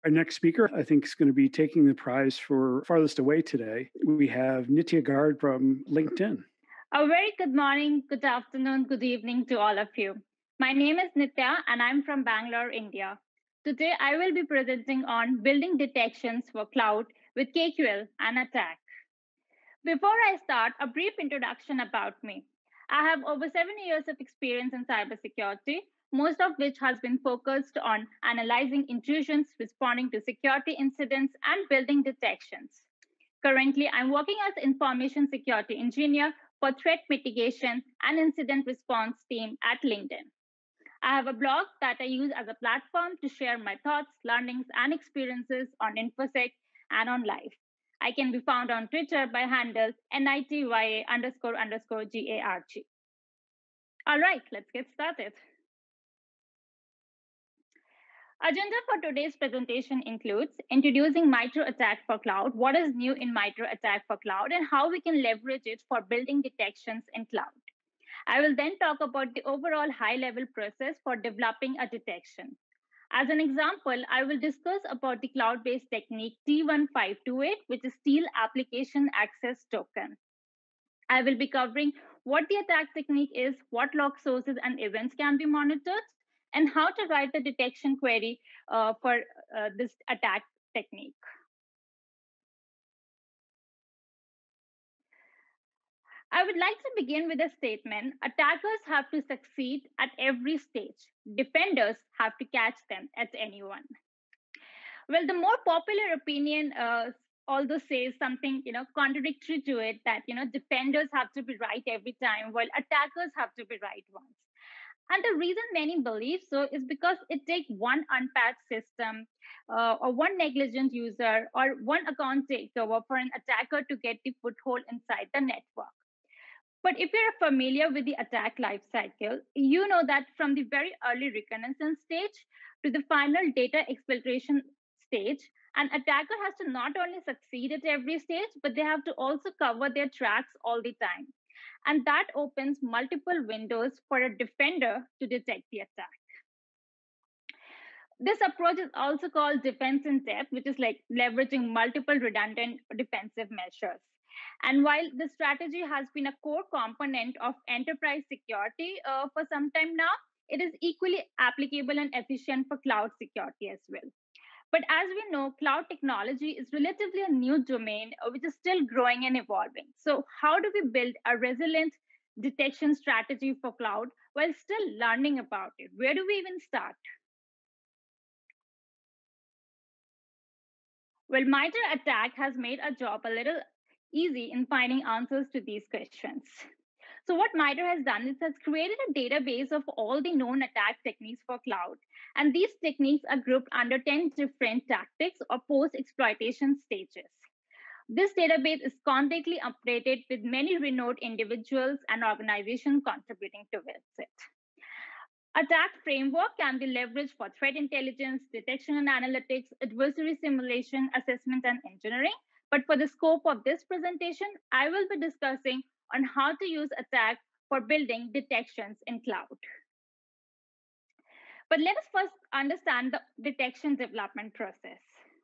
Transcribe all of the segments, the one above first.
Our next speaker, I think, is going to be taking the prize for farthest away today. We have Nitya from LinkedIn. A very good morning, good afternoon, good evening to all of you. My name is Nitya and I'm from Bangalore, India. Today, I will be presenting on building detections for cloud with KQL and ATT&CK. Before I start, a brief introduction about me. I have over 7 years of experience in cybersecurity, most of which has been focused on analyzing intrusions, responding to security incidents, and building detections. Currently, I'm working as information security engineer for threat mitigation and incident response team at LinkedIn. I have a blog that I use as a platform to share my thoughts, learnings, and experiences on InfoSec and on life. I can be found on Twitter by handle NITYA__GARG. All right, let's get started. Agenda for today's presentation includes introducing MITRE ATT&CK for cloud, what is new in MITRE ATT&CK for cloud, and how we can leverage it for building detections in cloud. I will then talk about the overall high-level process for developing a detection. As an example, I will discuss about the cloud-based technique T1528, which is Steal Application Access Token. I will be covering what the attack technique is, what log sources and events can be monitored, and how to write the detection query for this attack technique. I would like to begin with a statement. Attackers have to succeed at every stage. Defenders have to catch them at any one. Well, the more popular opinion although says something contradictory to it, that defenders have to be right every time while attackers have to be right once. And the reason many believe so is because it takes one unpatched system or one negligent user or one account takeover for an attacker to get the foothold inside the network. But if you're familiar with the attack lifecycle, you know that from the very early reconnaissance stage to the final data exfiltration stage, an attacker has to not only succeed at every stage, but they have to also cover their tracks all the time. And that opens multiple windows for a defender to detect the attack. This approach is also called defense in depth, which is like leveraging multiple redundant defensive measures. And while this strategy has been a core component of enterprise security for some time now, it is equally applicable and efficient for cloud security as well. But as we know, cloud technology is relatively a new domain, which is still growing and evolving. So how do we build a resilient detection strategy for cloud while still learning about it? Where do we even start? Well, MITRE ATT&CK has made our job a little easy in finding answers to these questions. So what MITRE has done is has created a database of all the known attack techniques for cloud. And these techniques are grouped under 10 different tactics or post-exploitation stages. This database is constantly updated with many renowned individuals and organizations contributing towards it. Attack framework can be leveraged for threat intelligence, detection and analytics, adversary simulation, assessment, and engineering. But for the scope of this presentation, I will be discussing on how to use ATT&CK for building detections in cloud. But let us first understand the detection development process.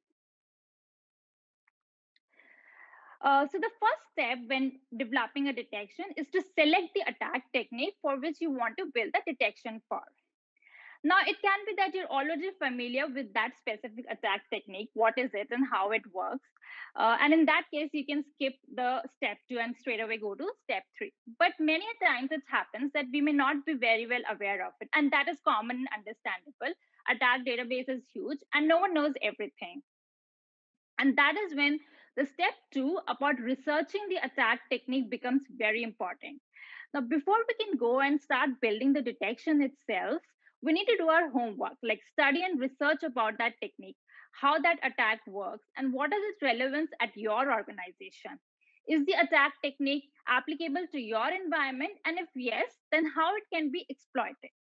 So the first step when developing a detection is to select the attack technique for which you want to build the detection for. Now, it can be that you're already familiar with that specific attack technique, what is it and how it works. And in that case, you can skip the step 2 and straight away go to step 3. But many times it happens that we may not be very well aware of it. And that is common and understandable. Attack database is huge and no one knows everything. And that is when the step 2 about researching the attack technique becomes very important. Now, before we can go and start building the detection itself, we need to do our homework, like study and research about that technique, how that attack works, and what is its relevance at your organization. Is the attack technique applicable to your environment? And if yes, then how it can be exploited.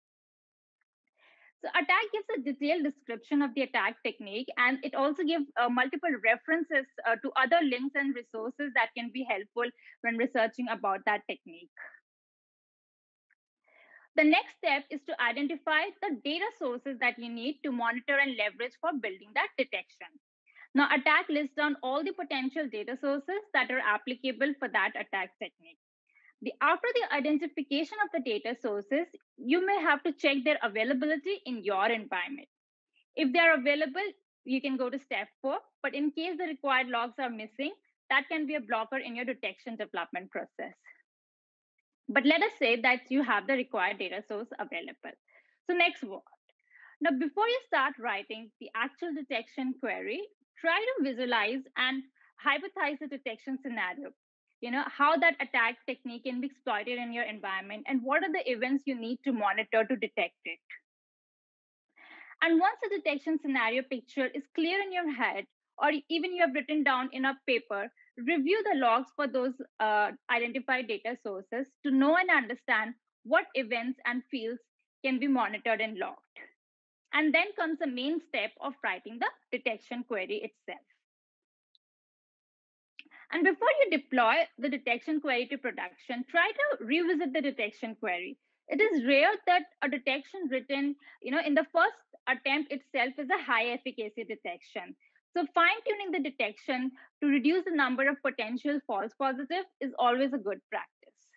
So attack gives a detailed description of the attack technique, and it also gives multiple references to other links and resources that can be helpful when researching about that technique. The next step is to identify the data sources that you need to monitor and leverage for building that detection. Now, attack lists down all the potential data sources that are applicable for that attack technique. After the identification of the data sources, you may have to check their availability in your environment. If they are available, you can go to step 4, but in case the required logs are missing, that can be a blocker in your detection development process. But let us say that you have the required data source available. So next what? Now, before you start writing the actual detection query, try to visualize and hypothesize the detection scenario. How that attack technique can be exploited in your environment and what are the events you need to monitor to detect it. And once the detection scenario picture is clear in your head, or even you have written down in a paper, review the logs for those identified data sources to know and understand what events and fields can be monitored and logged. And then comes the main step of writing the detection query itself. And before you deploy the detection query to production, try to revisit the detection query. It is rare that a detection written, in the first attempt itself is a high efficacy detection. So fine-tuning the detection to reduce the number of potential false positives is always a good practice.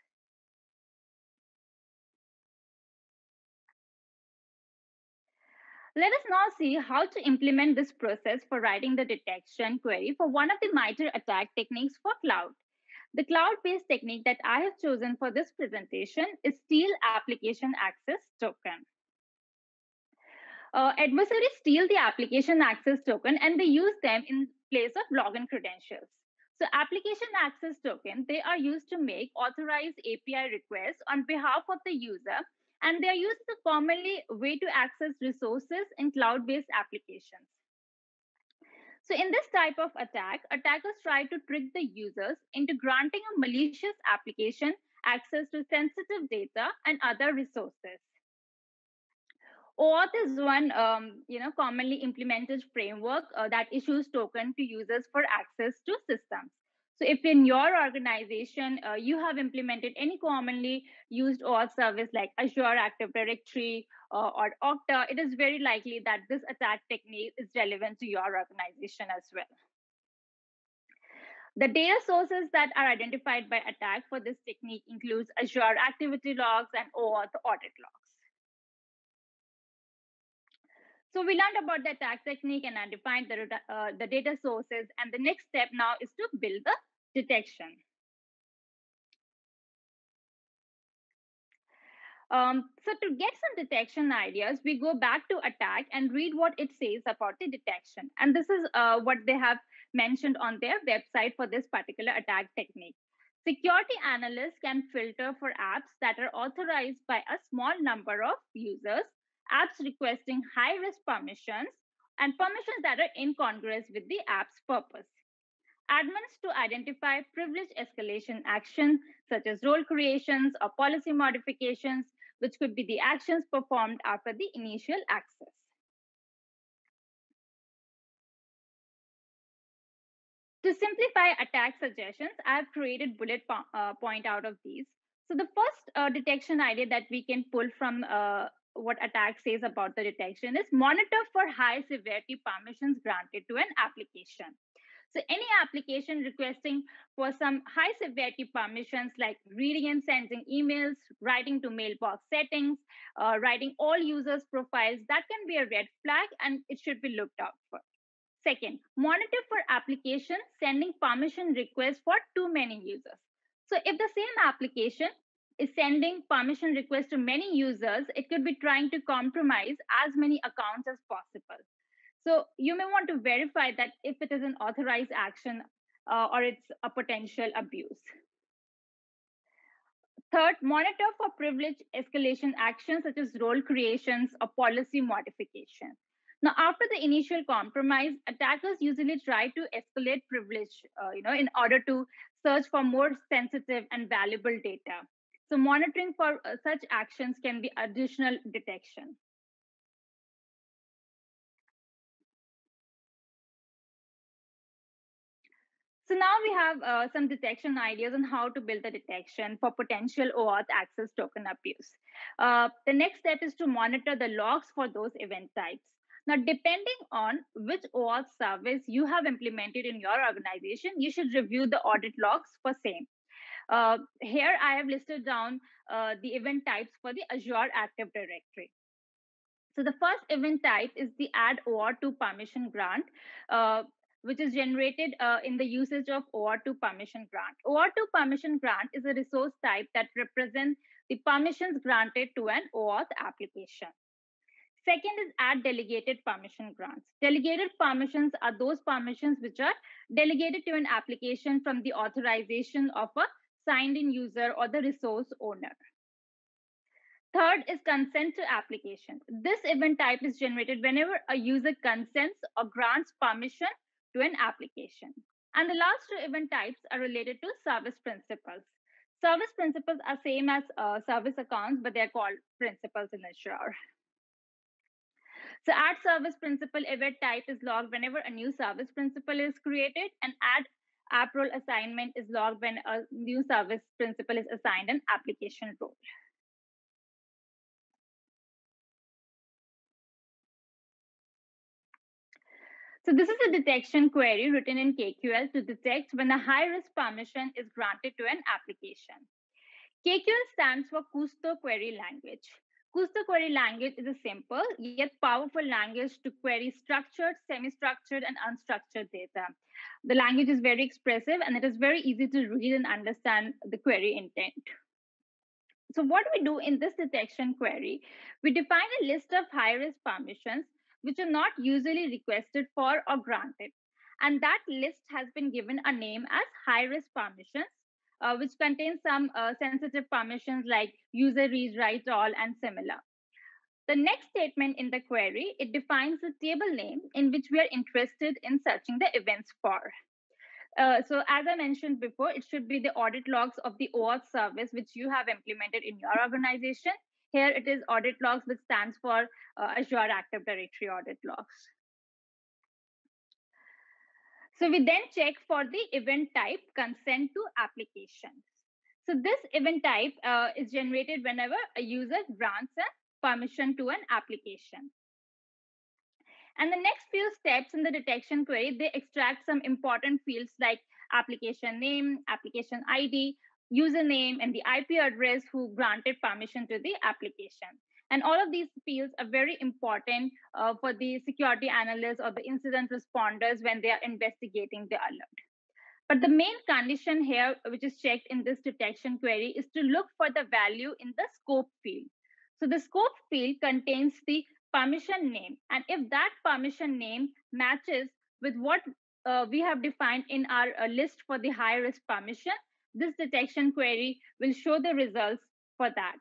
Let us now see how to implement this process for writing the detection query for one of the MITRE attack techniques for cloud. The cloud-based technique that I have chosen for this presentation is Steal Application Access Token. Adversaries steal the application access token and they use them in place of login credentials. So application access token, they are used to make authorized API requests on behalf of the user, and they are used as a commonly way to access resources in cloud-based applications. So in this type of attack, attackers try to trick the users into granting a malicious application access to sensitive data and other resources. OAuth is one commonly implemented framework that issues token to users for access to systems. So if in your organization you have implemented any commonly used OAuth service like Azure Active Directory or Okta, it is very likely that this attack technique is relevant to your organization as well. The data sources that are identified by attack for this technique includes Azure activity logs and OAuth audit logs. So we learned about the attack technique and I defined the data sources. And the next step now is to build the detection. So to get some detection ideas, we go back to attack and read what it says about the detection. And this is what they have mentioned on their website for this particular attack technique. Security analysts can filter for apps that are authorized by a small number of users, apps requesting high-risk permissions, and permissions that are incongruous with the app's purpose. Admins to identify privilege escalation actions such as role creations or policy modifications, which could be the actions performed after the initial access. To simplify attack suggestions, I have created bullet point out of these. So the first detection idea that we can pull from what attack says about the detection is monitor for high severity permissions granted to an application. So any application requesting for some high severity permissions like reading and sending emails, writing to mailbox settings, writing all users' profiles, that can be a red flag and it should be looked out for. Second, monitor for applications sending permission requests for too many users. So if the same application is sending permission requests to many users, it could be trying to compromise as many accounts as possible. So you may want to verify that if it is an authorized action or it's a potential abuse. Third, monitor for privilege escalation actions such as role creations or policy modification. Now, after the initial compromise, attackers usually try to escalate privilege, in order to search for more sensitive and valuable data. So monitoring for such actions can be additional detection. So now we have some detection ideas on how to build the detection for potential OAuth access token abuse. The next step is to monitor the logs for those event types. Now, depending on which OAuth service you have implemented in your organization, you should review the audit logs for same. Here, I have listed down the event types for the Azure Active Directory. So the first event type is the add OAuth2 permission grant, which is generated in the usage of OAuth2 permission grant. OAuth2 permission grant is a resource type that represents the permissions granted to an OAuth application. Second is add delegated permission grants. Delegated permissions are those permissions which are delegated to an application from the authorization of a signed in user or the resource owner. Third is consent to application. This event type is generated whenever a user consents or grants permission to an application. And the last two event types are related to service principals. Service principals are same as service accounts, but they're called principals in Azure. So add service principal event type is logged whenever a new service principal is created, and add app role assignment is logged when a new service principal is assigned an application role. So this is a detection query written in KQL to detect when a high-risk permission is granted to an application. KQL stands for Kusto Query Language. Kusto Query Language is a simple yet powerful language to query structured, semi-structured, and unstructured data. The language is very expressive and it is very easy to read and understand the query intent. So what we do in this detection query, we define a list of high-risk permissions which are not usually requested for or granted. And that list has been given a name as high-risk permissions, which contains some sensitive permissions like user read, write all, and similar. The next statement in the query, it defines the table name in which we are interested in searching the events for. So as I mentioned before, it should be the audit logs of the OAuth service which you have implemented in your organization. Here it is audit logs, which stands for Azure Active Directory audit logs. So we then check for the event type consent to applications. So this event type is generated whenever a user grants a permission to an application. And the next few steps in the detection query, they extract some important fields like application name, application ID, username, and the IP address who granted permission to the application. And all of these fields are very important for the security analysts or the incident responders when they are investigating the alert. But the main condition here, which is checked in this detection query, is to look for the value in the scope field. So the scope field contains the permission name. And if that permission name matches with what we have defined in our list for the high risk permission, this detection query will show the results for that.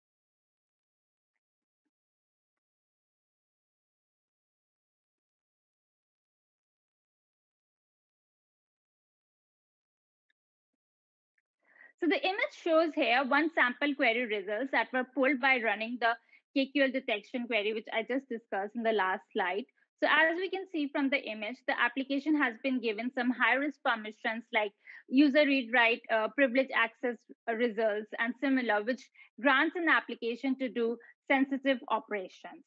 So the image shows here one sample query results that were pulled by running the KQL detection query, which I just discussed in the last slide. So as we can see from the image, the application has been given some high-risk permissions like user read-write, privilege access results, and similar, which grants an application to do sensitive operations.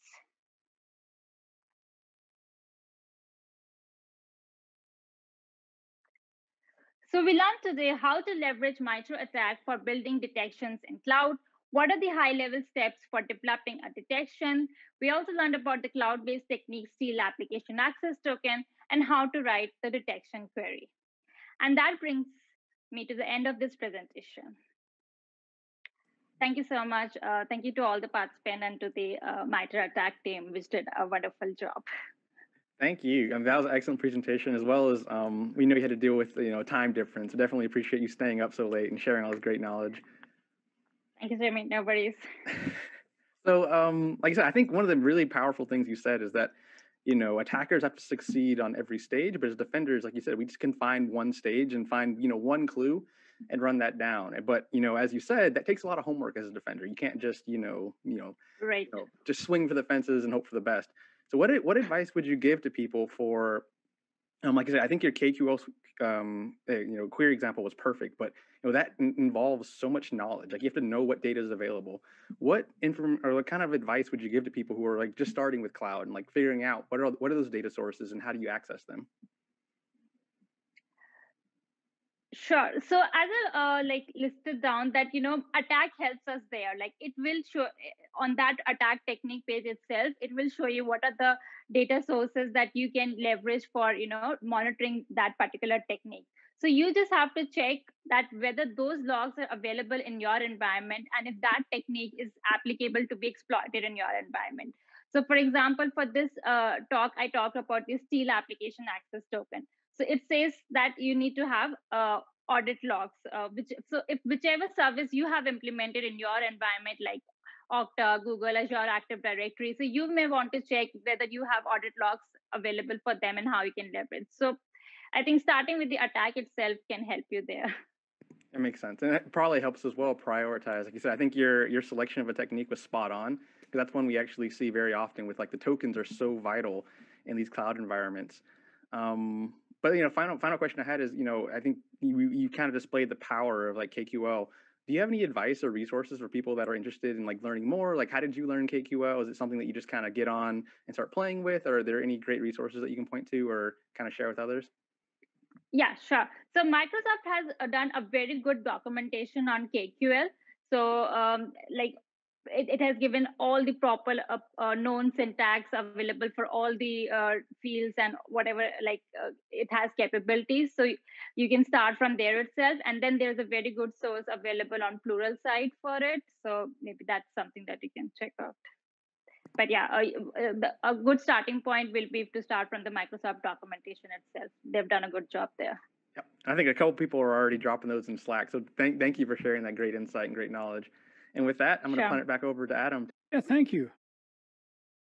So we learned today how to leverage MITRE ATT&CK for building detections in cloud. What are the high-level steps for developing a detection? We also learned about the cloud-based techniques, steal application access token, and how to write the detection query. And that brings me to the end of this presentation. Thank you so much. Thank you to all the participants and to the MITRE ATT&CK team, which did a wonderful job. Thank you. That was an excellent presentation, as well as we know you had to deal with time difference. I definitely appreciate you staying up so late and sharing all this great knowledge. Thank you, Jeremy. No worries. So, like I said, I think one of the really powerful things you said is that attackers have to succeed on every stage, but as defenders, like you said, we just can find one stage and find one clue and run that down. But as you said, that takes a lot of homework as a defender. You can't just right. Just swing for the fences and hope for the best. So what advice would you give to people for Like I said, I think your KQL query example was perfect, but that involves so much knowledge. Like you have to know what data is available. What kind of advice would you give to people who are like just starting with cloud and like figuring out what are those data sources and how do you access them? Sure. So as I like listed down that, attack helps us there. Like it will show on that attack technique page itself, it will show you what are the data sources that you can leverage for, monitoring that particular technique. So you just have to check that whether those logs are available in your environment and if that technique is applicable to be exploited in your environment. So for example, for this talk, I talked about the Steal application access token. So it says that you need to have audit logs, if whichever service you have implemented in your environment, like Okta, Google, Azure Active Directory, so you may want to check whether you have audit logs available for them and how you can leverage. So I think starting with the attack itself can help you there. That makes sense, and it probably helps as well prioritize. Like you said, I think your selection of a technique was spot on because that's one we actually see very often with like the tokens are so vital in these cloud environments. But final question I had is, I think you kind of displayed the power of like KQL. Do you have any advice or resources for people that are interested in like learning more? Like, how did you learn KQL? Is it something that you just kind of get on and start playing with, or are there any great resources that you can point to or kind of share with others? Yeah, sure. So Microsoft has done a very good documentation on KQL. So it has given all the proper known syntax available for all the fields and whatever, it has capabilities. So you can start from there itself. And then there's a very good source available on Plural site for it. So maybe that's something that you can check out. But yeah, a good starting point will be to start from the Microsoft documentation itself. They've done a good job there. Yep. I think a couple people are already dropping those in Slack. So thank you for sharing that great insight and great knowledge. And with that, I'm going to punt it back over to Adam. Yeah, thank you.